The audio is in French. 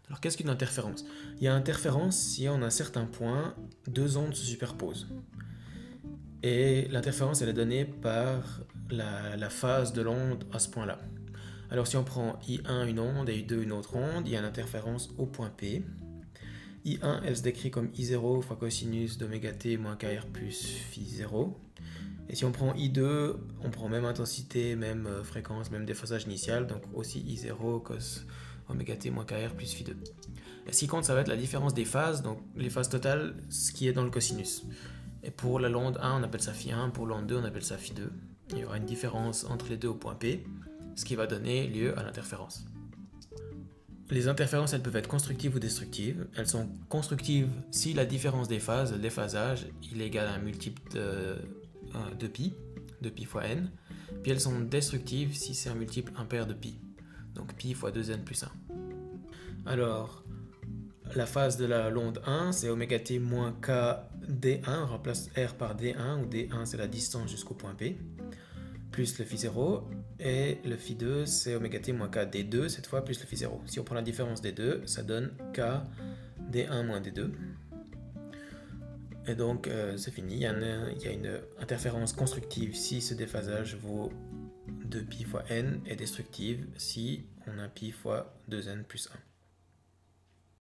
Alors qu'est-ce qu'une interférence? Il y a interférence si en un certain point, deux ondes se superposent. Et l'interférence elle est donnée par la phase de l'onde à ce point-là. Alors si on prend I1 une onde et I2 une autre onde, il y a une interférence au point P. I1 elle se décrit comme I0 fois cosinus d'oméga t moins KR plus phi 0. Et si on prend I2, on prend même intensité, même fréquence, même déphasage initial, donc aussi I0 cos oméga t moins KR plus phi 2. Et ce qui compte, ça va être la différence des phases, donc les phases totales, ce qui est dans le cosinus. Et pour la l'onde 1, on appelle ça phi 1, pour l'onde 2, on appelle ça phi 2. Il y aura une différence entre les deux au point P, ce qui va donner lieu à l'interférence. Les interférences, elles peuvent être constructives ou destructives. Elles sont constructives si la différence des phases, le déphasage, il est égal à un multiple de pi fois n. Puis elles sont destructives si c'est un multiple impair de pi. Donc pi fois 2n plus 1. Alors, la phase de la l'onde 1, c'est oméga t moins k d1, on remplace r par d1, où d1 c'est la distance jusqu'au point P, plus le phi 0, et le phi 2 c'est oméga t moins k d2, cette fois plus le phi 0. Si on prend la différence des deux, ça donne k d1 moins d2. Et donc c'est fini, il y a une interférence constructive si ce déphasage vaut 2pi fois n, et destructive si on a pi fois 2n plus 1.